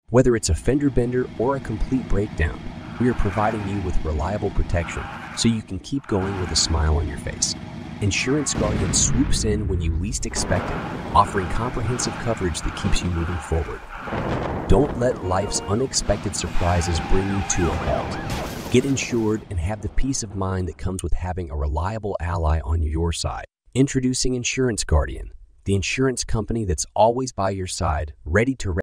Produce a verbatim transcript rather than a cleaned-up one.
Whether it's a fender bender or a complete breakdown, we are providing you with reliable protection so you can keep going with a smile on your face. Insurance Guardian swoops in when you least expect it, offering comprehensive coverage that keeps you moving forward. Don't let life's unexpected surprises bring you to a halt. Get insured and have the peace of mind that comes with having a reliable ally on your side. Introducing Insurance Guardian, the insurance company that's always by your side, ready to